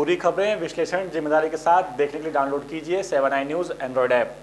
पूरी खबरें विश्लेषण जिम्मेदारी के साथ देखने के लिए डाउनलोड कीजिए 7i न्यूज़ एंड्रॉयड ऐप।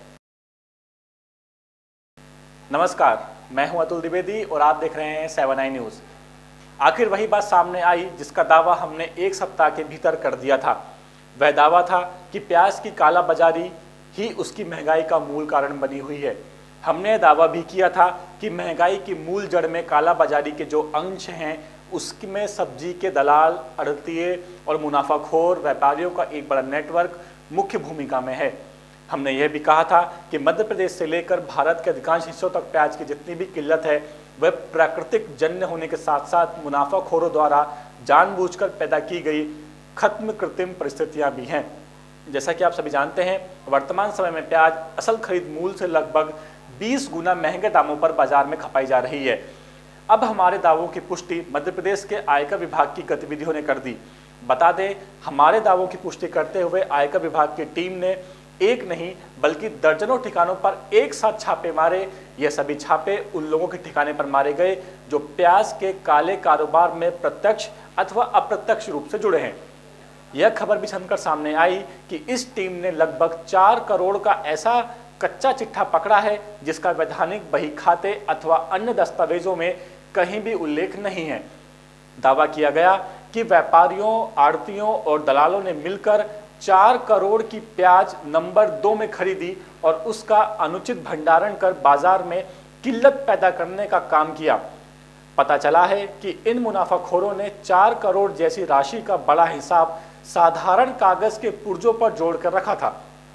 नमस्कार, मैं हूं अतुल द्विवेदी और आप देख रहे हैं 7i न्यूज़। आखिर वही बात सामने आई जिसका दावा हमने एक सप्ताह के भीतर कर दिया था। वह दावा था कि प्याज की कालाबाजारी ही उसकी महंगाई का मूल कारण बनी हुई है। हमने दावा भी किया था कि महंगाई की मूल जड़ में कालाबाजारी के जो अंश हैं उसमें सब्जी के दलाल, आढ़तिये और मुनाफाखोर व्यापारियों का एक बड़ा नेटवर्क मुख्य भूमिका में है। हमने यह भी कहा था कि मध्य प्रदेश से लेकर भारत के अधिकांश हिस्सों तक प्याज की जितनी भी किल्लत है वह प्राकृतिक जन्य होने के साथ साथ मुनाफाखोरों द्वारा जानबूझकर पैदा की गई खत्म कृत्रिम परिस्थितियां भी हैं। जैसा कि आप सभी जानते हैं, वर्तमान समय में प्याज असल खरीद मूल्य से लगभग 20 गुना महंगे दामों पर बाजार में खपाई जा रही है। अब हमारे दावों की पुष्टि मध्य प्रदेश के आयकर विभाग की गतिविधियों ने कर दी। बता दें, हमारे दावों की पुष्टि करते हुए आयकर विभाग की टीम ने एक नहीं बल्कि दर्जनों ठिकानों पर एक साथ छापे मारे। ये सभी छापे उन लोगों के ठिकाने पर मारे गए जो प्याज के काले कारोबार में प्रत्यक्ष अथवा अप्रत्यक्ष रूप से जुड़े हैं। यह खबर भी छनकर सामने आई कि इस टीम ने लगभग 4 करोड़ का ऐसा कच्चा चिट्ठा पकड़ा है जिसका वैधानिक बही खाते अथवा अन्य दस्तावेजों में कहीं भी उल्लेख नहीं है। दावा किया गया कि व्यापारियों, आढ़तियों और दलालों ने मिलकर 4 करोड़ की प्याज नंबर 2 में खरीदी और उसका अनुचित भंडारण कर बाजार में किल्लत पैदा करने का काम किया। पता चला है कि इन मुनाफाखोरों ने 4 करोड़ जैसी राशि का बड़ा हिसाब साधारण कागज के पुर्जों पर जोड़कर रखा था।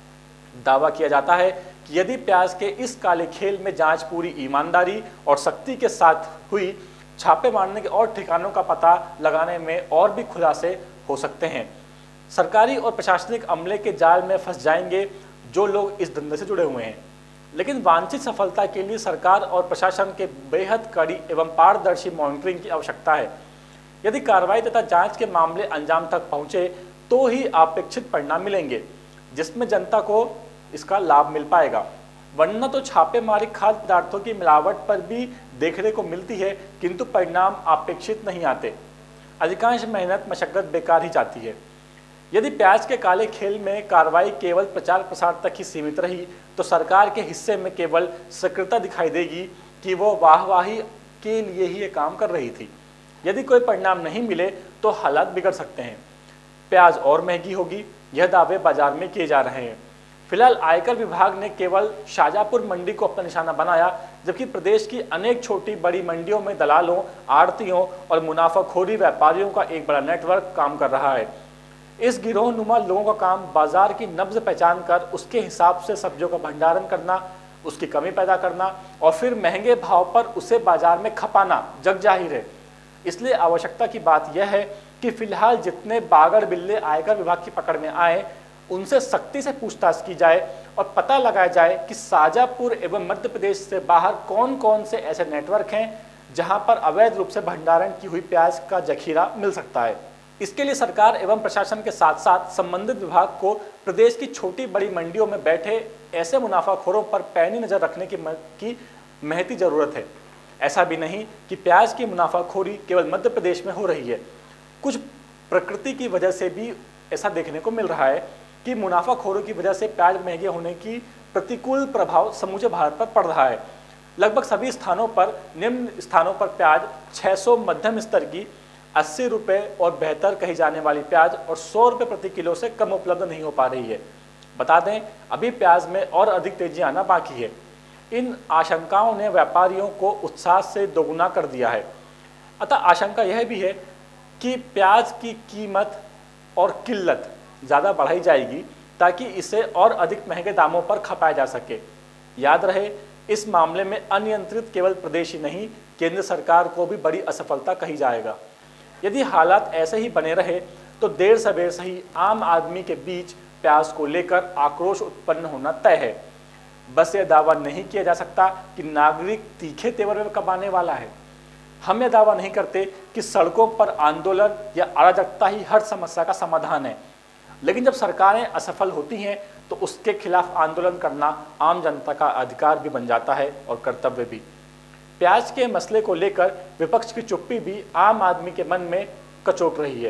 दावा किया जाता है कि यदि प्याज के इस काले खेल में जांच पूरी ईमानदारी और सख्ती के साथ हुई, छापे मारने के और ठिकानों का पता लगाने में और भी खुलासे हो सकते हैं। सरकारी और प्रशासनिक अमले के जाल में फंस जाएंगे जो लोग इस धंधे से जुड़े हुए हैं। लेकिन वांछित सफलता के लिए सरकार और प्रशासन के बेहद कड़ी एवं पारदर्शी मॉनिटरिंग की आवश्यकता है। यदि कार्रवाई तथा जांच के मामले अंजाम तक पहुंचे तो ही अपेक्षित परिणाम मिलेंगे जिसमें जनता को इसका लाभ मिल पाएगा। वरना तो छापेमारी खाद्य पदार्थों की मिलावट पर भी देखने को मिलती है किंतु परिणाम अपेक्षित नहीं आते। अधिकांश मेहनत मशक्कत बेकार ही जाती है। यदि प्याज के काले खेल में कार्रवाई केवल प्रचार प्रसार तक ही सीमित रही तो सरकार के हिस्से में केवल सक्रियता दिखाई देगी कि वो वाहवाही के लिए ही ये काम कर रही थी। यदि कोई परिणाम नहीं मिले तो हालात बिगड़ सकते हैं। प्याज और महंगी होगी, यह दावे बाजार में किए जा रहे हैं। फिलहाल आयकर विभाग ने केवल शाजापुर मंडी को अपना निशाना बनाया, जबकि प्रदेश की अनेक छोटी बड़ी मंडियों में दलालों, आढ़तियों और मुनाफाखोरी व्यापारियों का एक बड़ा नेटवर्क काम कर रहा है। इस गिरोह नुमा लोगों का काम बाजार की नब्ज पहचान कर उसके हिसाब से सब्जियों का भंडारण करना, उसकी कमी पैदा करना और फिर महंगे भाव पर उसे बाजार में खपाना जग जाहिर है। इसलिए आवश्यकता की बात यह है कि फिलहाल जितने बागड़ बिल्ले आयकर विभाग की पकड़ में आए उनसे सख्ती से पूछताछ की जाए और पता लगाया जाए कि शाजापुर एवं मध्य प्रदेश से बाहर कौन कौन से ऐसे नेटवर्क हैं जहां पर अवैध रूप से भंडारण की हुई प्याज का जखीरा मिल सकता है। इसके लिए सरकार एवं प्रशासन के साथ साथ संबंधित विभाग को प्रदेश की छोटी बड़ी मंडियों में बैठे ऐसे मुनाफाखोरों पर पैनी नजर रखने की महती जरूरत है। ऐसा भी नहीं कि प्याज की मुनाफाखोरी केवल मध्य प्रदेश में हो रही है। कुछ प्रकृति की वजह से भी ऐसा देखने को मिल रहा है कि मुनाफाखोरों की वजह से प्याज महंगे होने की प्रतिकूल प्रभाव समूचे भारत पर पड़ रहा है। लगभग सभी स्थानों पर, निम्न स्थानों पर प्याज 600 मध्यम स्तर की, 80 रुपये और बेहतर कही जाने वाली प्याज और 100 रुपये प्रति किलो से कम उपलब्ध नहीं हो पा रही है। बता दें, अभी प्याज में और अधिक तेजी आना बाकी है। इन आशंकाओं ने व्यापारियों को उत्साह से दोगुना कर दिया है। अतः आशंका यह भी है कि प्याज की कीमत और किल्लत ज़्यादा बढ़ाई जाएगी ताकि इसे और अधिक महंगे दामों पर खपाया जा सके। याद रहे, इस मामले में अनियंत्रित केवल प्रदेश ही नहीं, केंद्र सरकार को भी बड़ी असफलता कही जाएगा। यदि हालात ऐसे ही बने रहे तो देर सवेर से ही आम आदमी के बीच प्याज को लेकर आक्रोश उत्पन्न होना तय है। बस यह दावा नहीं किया जा सकता कि नागरिक तीखे तेवर में कमाने वाला है। हम यह दावा नहीं करते कि सड़कों पर आंदोलन या अराजकता ही हर समस्या का समाधान है, लेकिन जब सरकारें असफल होती हैं तो उसके खिलाफ आंदोलन करना आम जनता का अधिकार भी बन जाता है और कर्तव्य भी। प्याज के मसले को लेकर विपक्ष की चुप्पी भी आम आदमी के मन में कचोट रही है।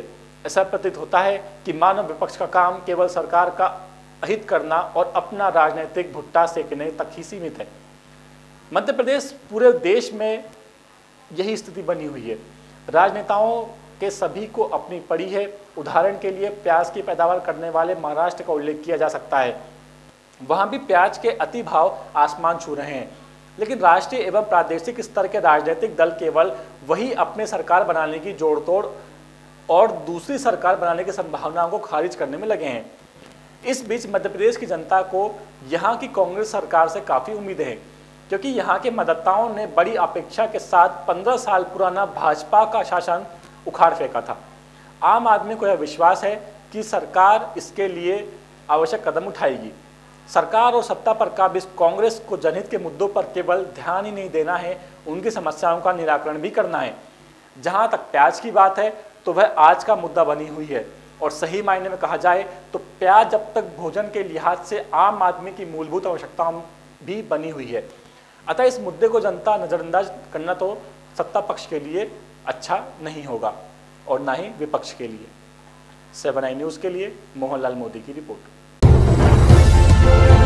ऐसा प्रतीत होता है कि मानव विपक्ष का काम केवल सरकार का अहित करना और अपना राजनीतिक भुट्टा सेकने तक ही सीमित है। मध्य प्रदेश पूरे देश में यही स्थिति बनी हुई है। राजनेताओं के सभी को अपनी पड़ी है। उदाहरण के लिए प्याज की पैदावार करने वाले महाराष्ट्र का उल्लेख किया जा सकता है। वहां भी प्याज के अति भाव आसमान छू रहे हैं, लेकिन राष्ट्रीय एवं प्रादेशिक स्तर के राजनीतिक दल केवल वही अपने सरकार बनाने की जोड़तोड़ और दूसरी सरकार बनाने की संभावनाओं को खारिज करने में लगे हैं। इस बीच मध्य प्रदेश की जनता को यहाँ की कांग्रेस सरकार से काफ़ी उम्मीदें हैं, क्योंकि यहाँ के मतदाताओं ने बड़ी अपेक्षा के साथ 15 साल पुराना भाजपा का शासन उखाड़ फेंका था। आम आदमी को यह विश्वास है कि सरकार इसके लिए आवश्यक कदम उठाएगी। सरकार और सत्ता पर काबिज कांग्रेस को जनहित के मुद्दों पर केवल ध्यान ही नहीं देना है, उनकी समस्याओं का निराकरण भी करना है। जहाँ तक प्याज की बात है तो वह आज का मुद्दा बनी हुई है, और सही मायने में कहा जाए तो प्याज अब तक भोजन के लिहाज से आम आदमी की मूलभूत आवश्यकताओं भी बनी हुई है। अतः इस मुद्दे को जनता नज़रअंदाज करना तो सत्ता पक्ष के लिए अच्छा नहीं होगा और ना ही विपक्ष के लिए। 7i न्यूज़ के लिए मोहनलाल मोदी की रिपोर्ट।